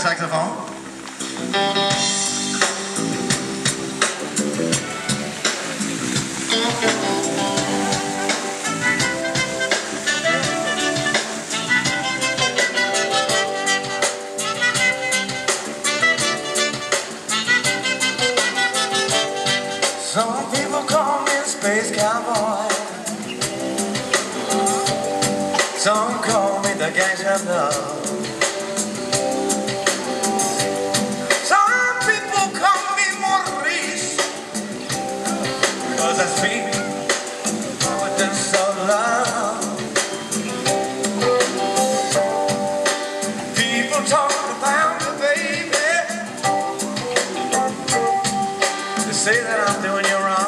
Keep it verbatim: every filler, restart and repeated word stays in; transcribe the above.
saxophone. Some people call me a space cowboy. Some call me the gangster of love. Some people call me Maurice, cause I speak with the soul of love. People talk about me, baby. They say that I'm doing you wrong.